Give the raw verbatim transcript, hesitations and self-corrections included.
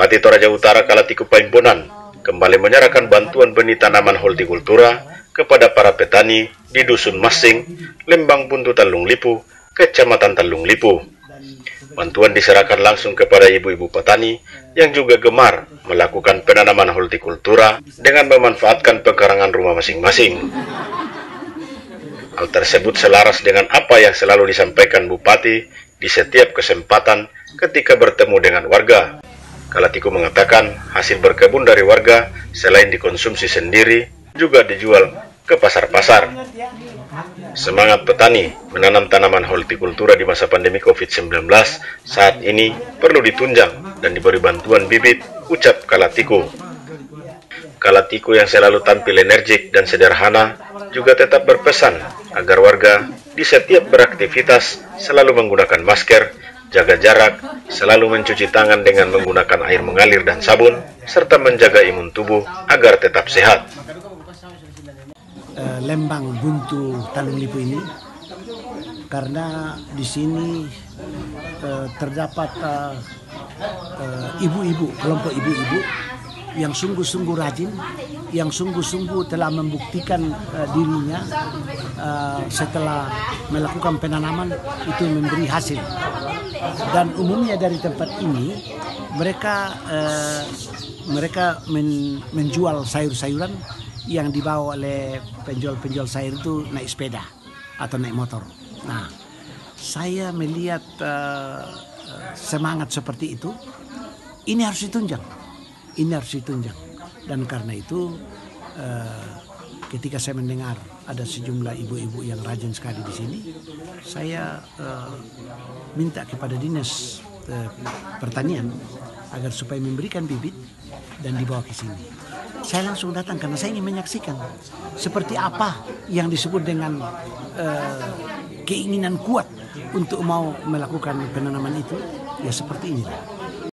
Bupati Toraja Utara Kalatiku Paimbonan kembali menyerahkan bantuan benih tanaman hortikultura kepada para petani di Dusun Masing, Lembang Buntu Talung Lipu, Kecamatan Talung Lipu. Bantuan diserahkan langsung kepada ibu-ibu petani yang juga gemar melakukan penanaman hortikultura dengan memanfaatkan pekarangan rumah masing-masing. Hal tersebut selaras dengan apa yang selalu disampaikan Bupati di setiap kesempatan ketika bertemu dengan warga. Kalatiku mengatakan hasil berkebun dari warga selain dikonsumsi sendiri juga dijual ke pasar-pasar. Semangat petani menanam tanaman hortikultura di masa pandemi covid sembilan belas saat ini perlu ditunjang dan diberi bantuan bibit, ucap Kalatiku. Kalatiku yang selalu tampil energik dan sederhana juga tetap berpesan agar warga di setiap beraktivitas selalu menggunakan masker, jaga jarak, selalu mencuci tangan dengan menggunakan air mengalir dan sabun, serta menjaga imun tubuh agar tetap sehat. Lembang Buntu Talung Lipu ini karena di sini uh, terdapat ibu-ibu, uh, uh, kelompok ibu-ibu yang sungguh-sungguh rajin, yang sungguh-sungguh telah membuktikan uh, dirinya uh, setelah melakukan penanaman itu memberi hasil. Dan umumnya dari tempat ini mereka uh, mereka men, menjual sayur-sayuran yang dibawa oleh penjual-penjual sayur itu naik sepeda atau naik motor. Nah, saya melihat uh, semangat seperti itu, ini harus ditunjang, ini harus ditunjang. Dan karena itu, uh, ketika saya mendengar ada sejumlah ibu-ibu yang rajin sekali di sini, saya uh, minta kepada dinas uh, pertanian agar supaya memberikan bibit dan dibawa ke sini. Saya langsung datang karena saya ingin menyaksikan seperti apa yang disebut dengan uh, keinginan kuat untuk mau melakukan penanaman itu, ya seperti ini.